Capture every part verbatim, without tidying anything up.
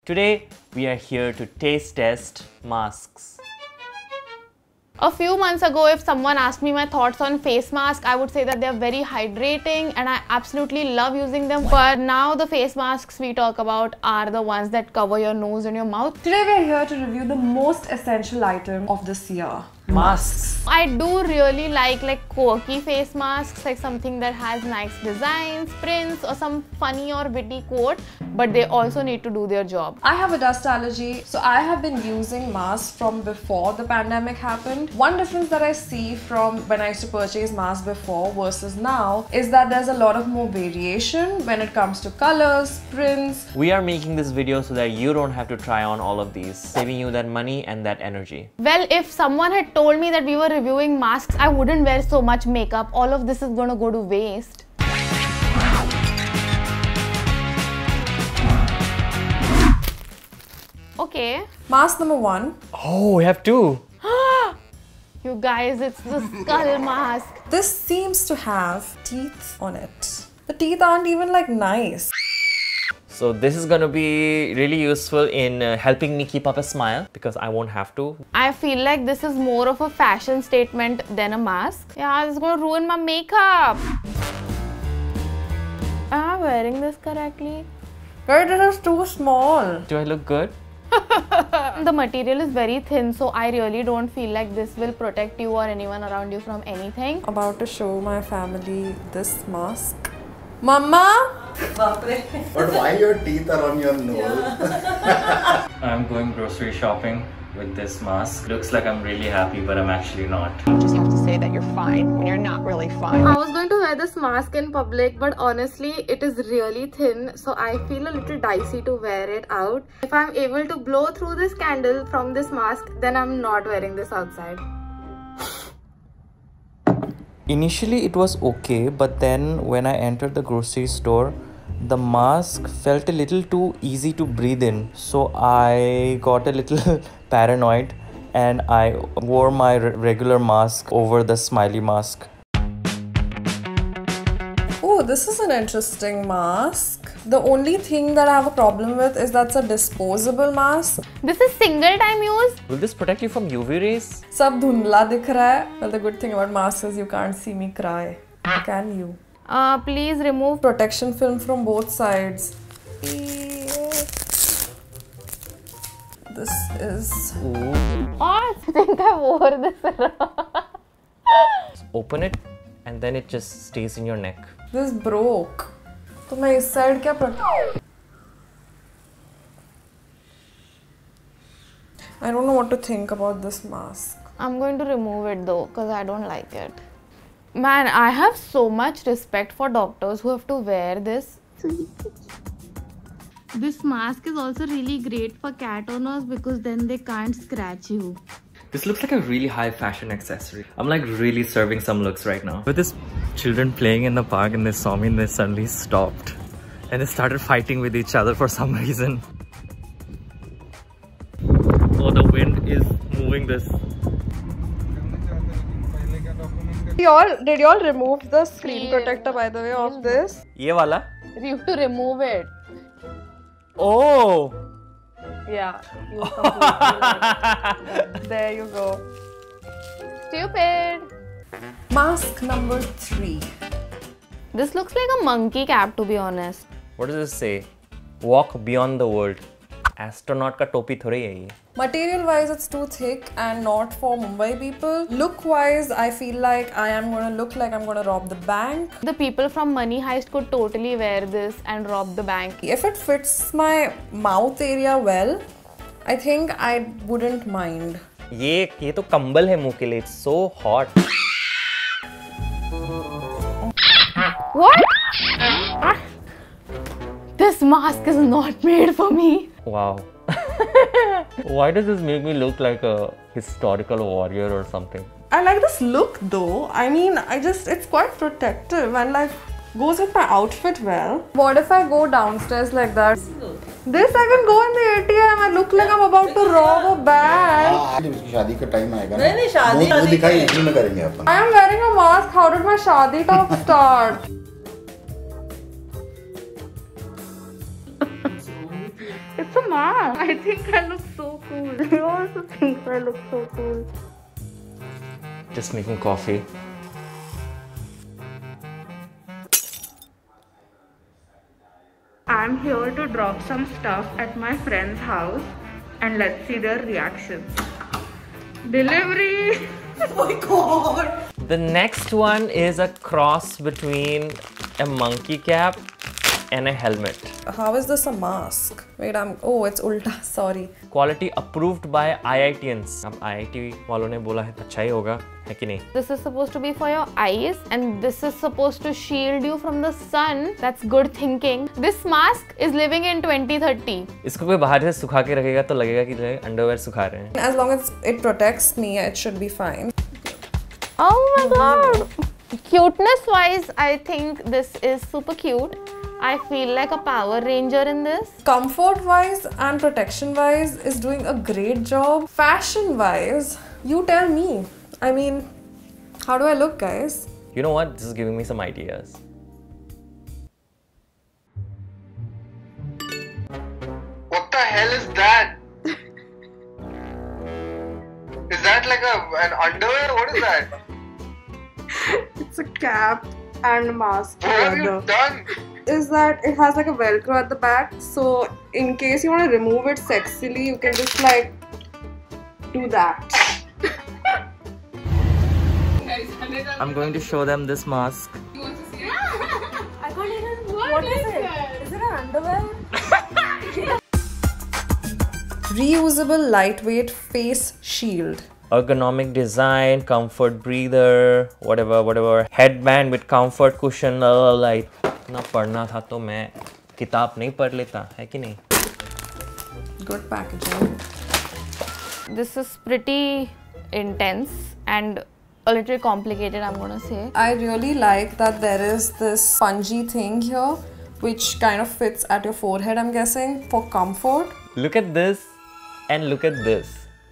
Today, we are here to taste test masks. A few months ago, if someone asked me my thoughts on face masks, I would say that they're very hydrating and I absolutely love using them. But now the face masks we talk about are the ones that cover your nose and your mouth. Today we are here to review the most essential item of this year. Masks. I do really like like quirky face masks, like something that has nice designs, prints or some funny or witty quote, but they also need to do their job. I have a dust allergy, so I have been using masks from before the pandemic happened. One difference that I see from when I used to purchase masks before versus now is that there's a lot of more variation when it comes to colors, prints. We are making this video so that you don't have to try on all of these, saving you that money and that energy. Well, if someone had told me that we were reviewing masks, I wouldn't wear so much makeup. All of this is gonna go to waste. Okay. Mask number one. Oh, we have two. You guys, it's the skull mask. This seems to have teeth on it. The teeth aren't even like nice. So this is gonna be really useful in uh, helping me keep up a smile because I won't have to. I feel like this is more of a fashion statement than a mask. Yeah, this is gonna ruin my makeup. Am I wearing this correctly? Right, it is too small. Do I look good? The material is very thin, so I really don't feel like this will protect you or anyone around you from anything. About to show my family this mask. Mama! But why your teeth are on your nose? I'm going grocery shopping with this mask. Looks like I'm really happy, but I'm actually not. You just have to say that you're fine when you're not really fine. I was going to wear this mask in public, but honestly, it is really thin, so I feel a little dicey to wear it out. If I'm able to blow through this candle from this mask, then I'm not wearing this outside. Initially it was okay, but then when I entered the grocery store, the mask felt a little too easy to breathe in. So I got a little paranoid and I wore my re regular mask over the smiley mask. Oh, this is an interesting mask. The only thing that I have a problem with is that's a disposable mask. This is single time use. Will this protect you from U V rays? Sab dhundla dikh raha hai. Well, the good thing about masks is you can't see me cry. Can you? Uh, please remove. Protection film from both sides. This is... Oh, I think I wore this. Open it and then it just stays in your neck. This broke. So मैं इस side क्या protect? I don't know what to think about this mask. I'm going to remove it though, because I don't like it. Man, I have so much respect for doctors who have to wear this. This mask is also really great for cat owners because then they can't scratch you. This looks like a really high fashion accessory. I'm like really serving some looks right now. With this children playing in the park and they saw me and they suddenly stopped. And they started fighting with each other for some reason. Oh, the wind is moving this. Y'all, did y'all remove the screen protector by the way of this? Ye wala? You have to remove it. Oh! Yeah, you completely there you go. Stupid. Mask number three. This looks like a monkey cap, to be honest. What does this say? Walk beyond the world. Astronaut ka topi thodi hai ye. Material wise it's too thick and not for Mumbai people. Look wise I feel like I am gonna look like I'm gonna rob the bank. The people from Money Heist could totally wear this and rob the bank. If it fits my mouth area well, I think I wouldn't mind. ये ये तो कंबल है मुंह के लिए. It's so hot. What? This mask is not made for me. Wow. Why does this make me look like a historical warrior or something? I like this look though. I mean, I just, it's quite protective and like goes with my outfit well. What if I go downstairs like that? This I can go in the A T M. I look like I'm about to rob a bank. उसकी शादी का time आएगा ना? नहीं नहीं शादी वो दिखाई इसी में करेंगे अपन. I am wearing a mask. How did my शादी talk start? It's a mask. I think I look so cool. He also thinks I look so cool. Just making coffee. I'm here to drop some stuff at my friend's house and let's see their reaction. Delivery! Oh my god! The next one is a cross between a monkey cap and a helmet. How is this a mask? Wait, I'm... Oh, it's ulta. Sorry. Quality approved by I I T Ns. अब I I T वालों ने बोला है अच्छा ही होगा, है कि नहीं? This is supposed to be for your eyes and this is supposed to shield you from the sun. That's good thinking. This mask is living in twenty thirty. इसको कोई बाहर से सुखा के रखेगा तो लगेगा कि अंडरवेयर सुखा रहे हैं. As long as it protects me, it should be fine. Oh my god! Cuteness wise, I think this is super cute. I feel like a Power Ranger in this. Comfort wise and protection wise is doing a great job. Fashion wise, you tell me. I mean, how do I look, guys? You know what? This is giving me some ideas. What the hell is that? Is that like a an underwear? What is that? It's a cap and mask. What have you done? Is that it has like a velcro at the back, so in case you want to remove it sexily, you can just like do that. I'm going to show them this mask. I can't even. What, what is, is it? it? Is it an underwear? Reusable lightweight face shield. Ergonomic design, comfort breather, whatever, whatever. Headband with comfort cushion. Like ना पढ़ना था तो मैं किताब नहीं पढ़ लेता है कि नहीं? Good packaging. This is pretty intense and a little complicated, I'm gonna say. I really like that there is this spongy thing here which kind of fits at your forehead, I'm guessing, for comfort. Look at this and look at this.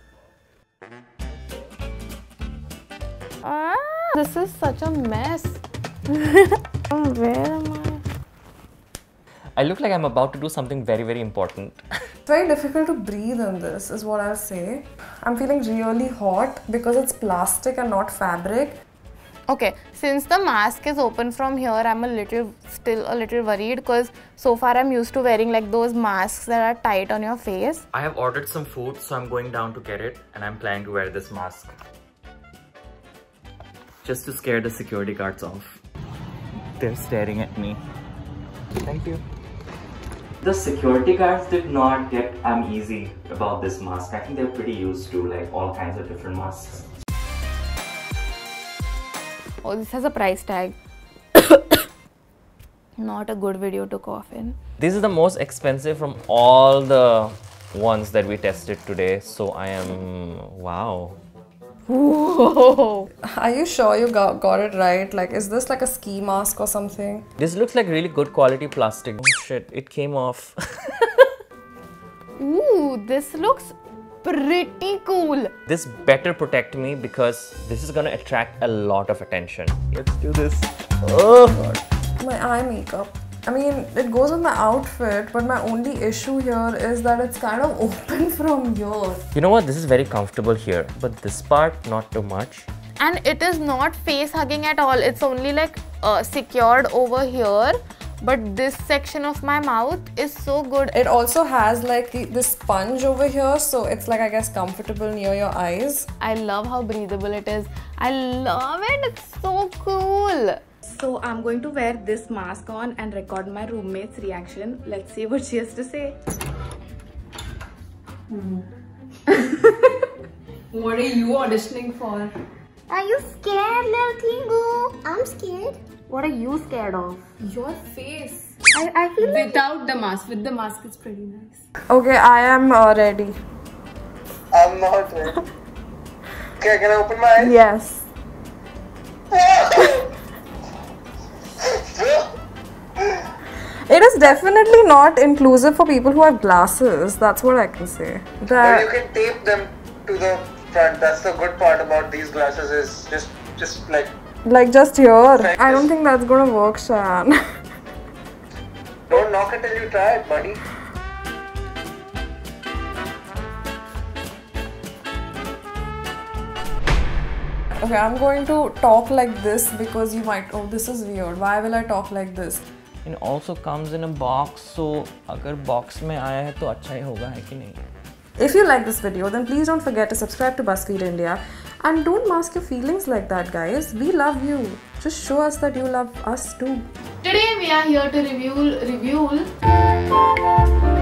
Ah, this is such a mess. Where am I? I look like I'm about to do something very, very important. It's very difficult to breathe in this, is what I'll say. I'm feeling really hot because it's plastic and not fabric. Okay, since the mask is open from here, I'm a little, still a little worried because so far I'm used to wearing like those masks that are tight on your face. I have ordered some food, so I'm going down to get it and I'm planning to wear this mask. Just to scare the security guards off. They're staring at me. Thank you. The security guards did not get uneasy about this mask. I think they're pretty used to like all kinds of different masks. Oh, this has a price tag. Not a good video to cough in. This is the most expensive from all the ones that we tested today. So I am, wow. Whoa. Are you sure you got, got it right? Like, is this like a ski mask or something? This looks like really good quality plastic. Oh shit, it came off. Ooh, this looks pretty cool. This better protect me because this is gonna attract a lot of attention. Let's do this. Oh god. My eye makeup. I mean, it goes on the outfit, but my only issue here is that it's kind of open from here. You know what? This is very comfortable here, but this part, not too much. And it is not face hugging at all. It's only like uh, secured over here. But this section of my mouth is so good. It also has like the, this sponge over here, so it's like, I guess, comfortable near your eyes. I love how breathable it is. I love it. It's so cool. So I'm going to wear this mask on and record my roommate's reaction. Let's see what she has to say. Mm. What are you auditioning for? Are you scared, little Tingu? I'm scared. What are you scared of? Your face. I, I feel like Without the mask. With the mask, it's pretty nice. Okay, I am uh, ready. I'm not ready. Okay, can I open my eyes? Yes. It is definitely not inclusive for people who have glasses. That's what I can say. Or That you can tape them to the front. That's the good part about these glasses is just, just like. like just here. I don't think that's gonna work, Shan. Don't knock it till you try it, buddy. Okay, I'm going to talk like this because you might, oh, this is weird. Why will I talk like this? It also comes in a box, so अगर box में आया है तो अच्छा ही होगा है कि नहीं? If you like this video, then please don't forget to subscribe to BuzzFeed India and don't mask your feelings like that, guys. We love you. Just show us that you love us too. Today we are here to review review